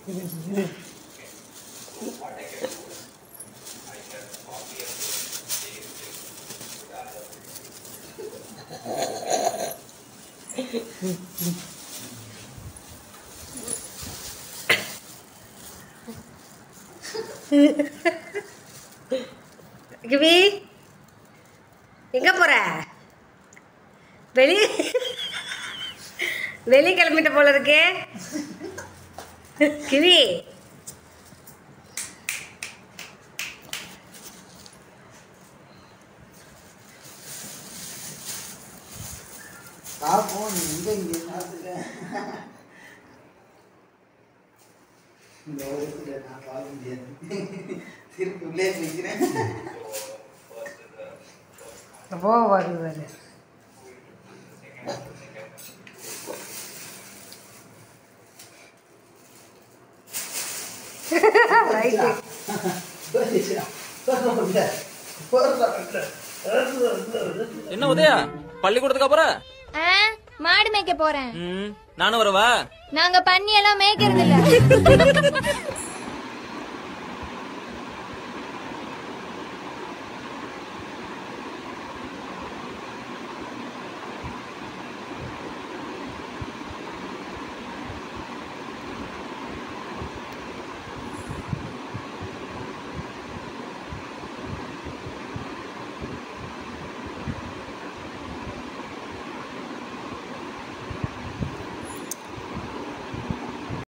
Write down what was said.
Kiwi எங்க போற? வெளியே கிளம்பிட்ட போல இருக்கே கிவி. வருவாரு என்ன உதயா பள்ளிக்கூடத்துக்கு அப்புறம் மாடு மேய்க்க போறேன். நானும் வரவா? நாங்க பண்ணி எல்லாம் மேய்க்கிறது இல்ல.